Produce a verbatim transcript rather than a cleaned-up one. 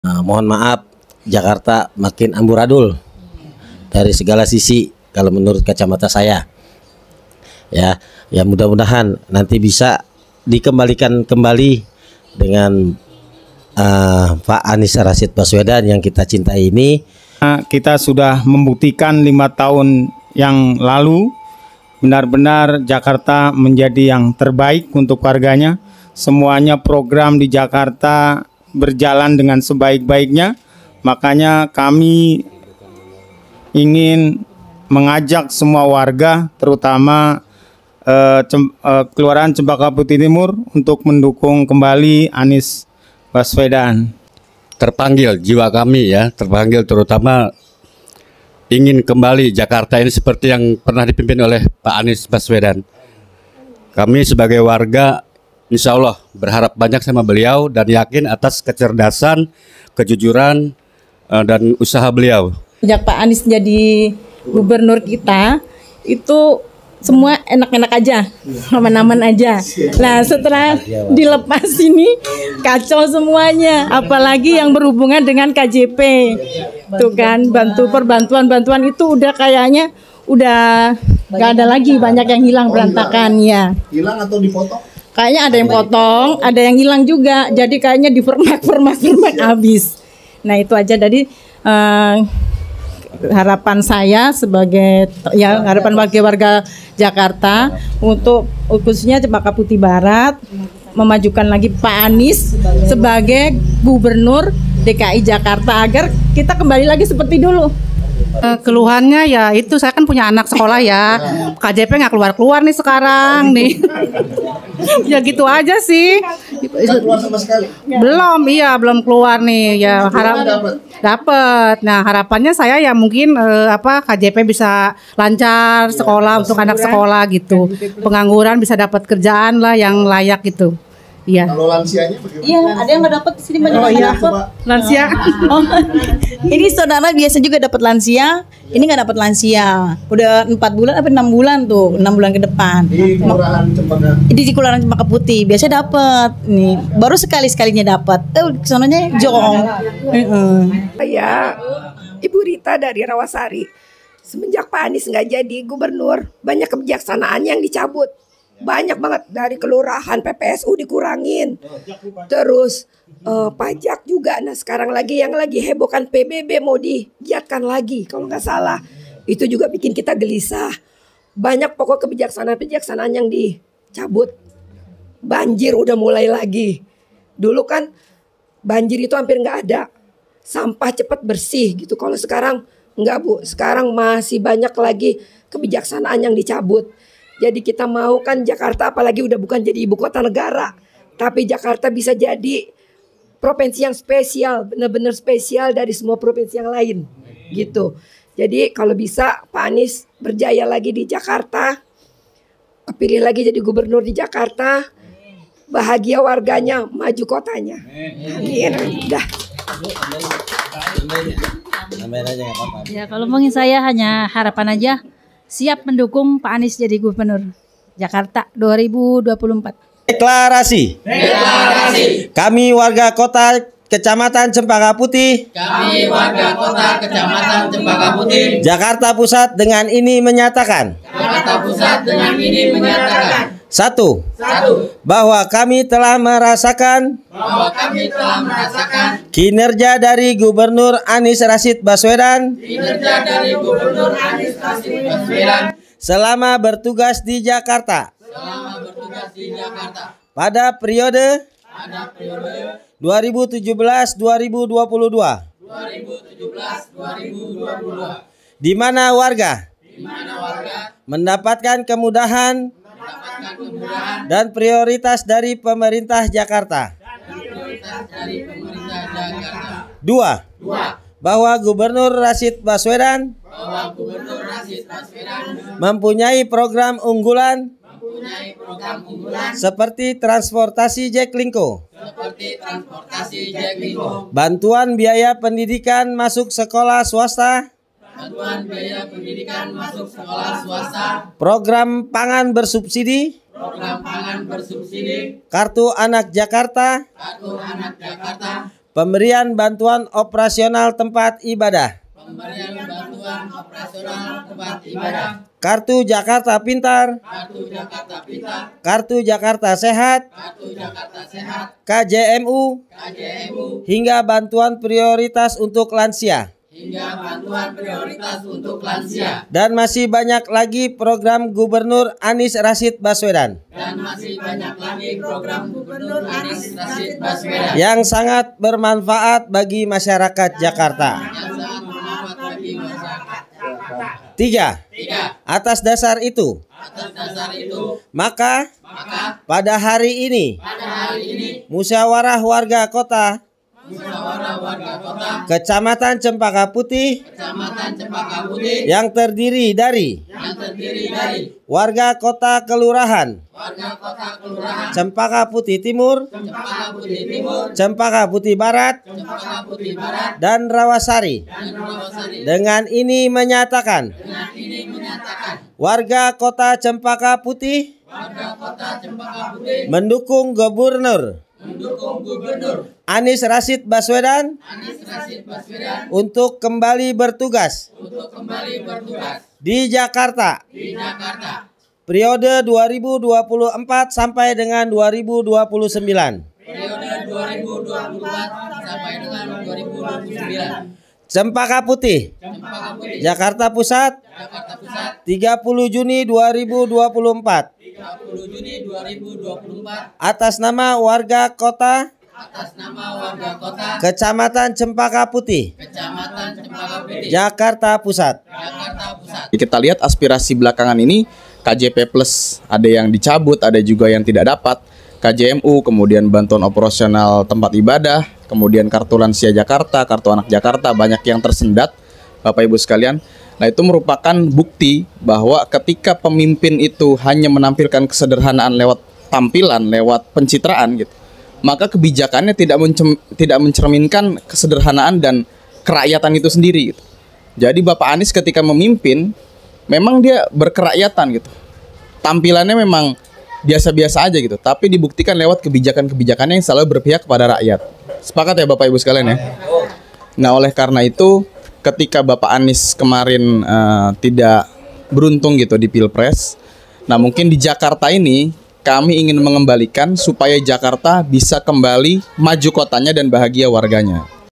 Nah, mohon maaf, Jakarta makin amburadul dari segala sisi kalau menurut kacamata saya. Ya, ya mudah-mudahan nanti bisa dikembalikan kembali dengan uh, Pak Anies Rashid Baswedan yang kita cintai ini. Kita sudah membuktikan lima tahun yang lalu benar-benar Jakarta menjadi yang terbaik untuk warganya. Semuanya program di Jakarta berjalan dengan sebaik-baiknya. Makanya kami ingin mengajak semua warga, terutama eh, Cem, eh, Kelurahan Cempaka Putih Timur, untuk mendukung kembali Anies Baswedan. Terpanggil jiwa kami ya, terpanggil terutama ingin kembali Jakarta ini seperti yang pernah dipimpin oleh Pak Anies Baswedan. Kami sebagai warga insya Allah berharap banyak sama beliau dan yakin atas kecerdasan, kejujuran, uh, dan usaha beliau. Sejak Pak Anies jadi gubernur kita, itu semua enak-enak aja, aman-aman aja. Nah setelah dilepas ini kacau semuanya, apalagi yang berhubungan dengan K J P. Tuh kan, bantu perbantuan-bantuan itu udah kayaknya udah gak ada lagi, banyak yang hilang berantakan ya. Hilang atau dipotong? Kayaknya ada yang potong, ada yang hilang juga. Jadi kayaknya dipermak-permak-permak habis. Nah itu aja. Jadi uh, harapan saya sebagai ya harapan warga-warga Jakarta untuk khususnya Cempaka Putih Barat memajukan lagi Pak Anies sebagai gubernur D K I Jakarta agar kita kembali lagi seperti dulu. Keluhannya ya itu, saya kan punya anak sekolah ya, K J P nggak keluar-keluar nih sekarang nih. Ya gitu aja sih. Nggak keluar sama sekali? Belum, iya belum keluar nih. Ya harap dapat. Nah harapannya saya ya mungkin eh, apa K J P bisa lancar sekolah untuk anak sekolah gitu. Pengangguran bisa dapat kerjaan lah yang layak gitu. Iya. Kalau lansianya bagaimana? Iya, ada yang nggak dapat di sini banyak Oh yang iya, dapat. lansia. Oh, ini saudara biasa juga dapat lansia, ini nggak dapat lansia. Udah empat bulan apa enam bulan tuh, enam bulan ke depan. Di Kelurahan Cempaka. Di Kelurahan Cempaka Putih biasa dapat. Nih, baru sekali sekalinya dapat. Eh, kesananya jong. Saya Ibu Rita dari Rawasari. Semenjak Pak Anies nggak jadi gubernur, banyak kebijaksanaan yang dicabut. Banyak banget dari kelurahan, P P S U dikurangin. Terus uh, pajak juga. Nah sekarang lagi yang lagi heboh kan P B B mau digiatkan lagi kalau nggak salah. Itu juga bikin kita gelisah. Banyak pokok kebijaksanaan-kebijaksanaan yang dicabut. Banjir udah mulai lagi. Dulu kan banjir itu hampir nggak ada. Sampah cepat bersih gitu. Kalau sekarang nggak Bu. Sekarang masih banyak lagi kebijaksanaan yang dicabut. Jadi kita mau kan Jakarta apalagi udah bukan jadi ibu kota negara. Tapi Jakarta bisa jadi provinsi yang spesial. Benar-benar spesial dari semua provinsi yang lain. Gitu. Jadi kalau bisa Pak Anies berjaya lagi di Jakarta. Pilih lagi jadi gubernur di Jakarta. Bahagia warganya, maju kotanya. Amin. Udah. Ya kalau mungkin saya hanya harapan aja. Siap mendukung Pak Anies jadi gubernur Jakarta dua ribu dua puluh empat. Deklarasi. Deklarasi. Kami warga kota Kecamatan Cempaka Putih. Kami warga kota Kecamatan Cempaka Putih. Jakarta Pusat dengan ini menyatakan. Jakarta Pusat dengan ini menyatakan. Satu. Satu. Bahwa kami telah merasakan. Bahwa kami telah merasakan. Kinerja dari Gubernur Anies Rashid Baswedan. Kinerja dari Gubernur Anies Rashid Baswedan. Selama bertugas di Jakarta. Selama bertugas di Jakarta. Pada periode. Pada periode. dua ribu tujuh belas dua ribu dua puluh dua. dua ribu tujuh belas dua ribu dua puluh dua. Di mana warga. Di mana warga. Mendapatkan kemudahan. Mendapatkan kemudahan. Dan prioritas dari pemerintah Jakarta. Dan prioritas dari pemerintah Jakarta. Dua. Dua. Bahwa Gubernur Rashid Baswedan. Bahwa Gubernur Rashid Baswedan. Mempunyai program unggulan. Mempunyai program unggulan. Seperti transportasi Jaklingko. Seperti transportasi Jaklingko. Bantuan biaya pendidikan masuk sekolah swasta. Bantuan biaya pendidikan masuk sekolah swasta. Program pangan bersubsidi. Program pangan bersubsidi. Kartu Anak Jakarta. Kartu Anak Jakarta. Pemberian bantuan operasional tempat ibadah. Pemberian bantuan operasional tempat ibadah. Kartu Jakarta Pintar. Kartu Jakarta Pintar. Kartu Jakarta Sehat. Kartu Jakarta Sehat. K J M U. K J M U. Hingga bantuan prioritas untuk lansia. Hingga bantuan prioritas untuk lansia. Dan masih banyak lagi program Gubernur Anies Rashid Baswedan. Dan masih banyak lagi program Gubernur Anies Rashid Baswedan yang sangat bermanfaat bagi masyarakat Jakarta. yang sangat bermanfaat bagi masyarakat Jakarta. Tiga. Tiga. Atas dasar itu, Atas dasar itu, maka maka pada hari ini, pada hari ini musyawarah warga kota musyawarah warga kota Kecamatan Cempaka Putih Kecamatan Cempaka Putih yang terdiri dari yang terdiri dari warga kota kelurahan warga kota kelurahan Cempaka Putih Timur, Cempaka Putih Timur, Cempaka Putih Barat, Cempaka Putih Barat, dan Rawasari. dan Rawasari. Dengan ini menyatakan Dengan ini menyatakan warga kota Cempaka Putih warga kota Cempaka Putih mendukung Gubernur mendukung Gubernur Anies Rashid Baswedan Anies Rashid Baswedan untuk kembali bertugas untuk kembali bertugas di Jakarta di Jakarta periode dua ribu dua puluh empat sampai dengan dua ribu dua puluh sembilan. periode dua ribu dua puluh empat sampai dengan dua ribu dua puluh sembilan. Cempaka Putih, Cempaka Putih, Jakarta Pusat, Jakarta Pusat, tiga puluh Juni dua ribu dua puluh empat. tiga puluh Juni dua ribu dua puluh empat. Atas nama warga kota Atas nama warga kota Kecamatan Cempaka Putih, Kecamatan Cempaka Putih, Jakarta Pusat. Jakarta Pusat. Kita lihat aspirasi belakangan ini K J P Plus ada yang dicabut, ada juga yang tidak dapat. K J M U, kemudian bantuan operasional tempat ibadah, kemudian kartu lansia Jakarta, kartu anak Jakarta, banyak yang tersendat, Bapak Ibu sekalian. Nah, itu merupakan bukti bahwa ketika pemimpin itu hanya menampilkan kesederhanaan lewat tampilan, lewat pencitraan gitu, maka kebijakannya tidak mencem, tidak mencerminkan kesederhanaan dan kerakyatan itu sendiri gitu. Jadi Bapak Anies ketika memimpin memang dia berkerakyatan gitu. Tampilannya memang biasa-biasa aja gitu, tapi dibuktikan lewat kebijakan-kebijakannya yang selalu berpihak kepada rakyat. Sepakat ya Bapak Ibu sekalian ya? Nah, oleh karena itu ketika Bapak Anies kemarin uh, tidak beruntung gitu di Pilpres, nah mungkin di Jakarta ini kami ingin mengembalikan supaya Jakarta bisa kembali maju kotanya dan bahagia warganya.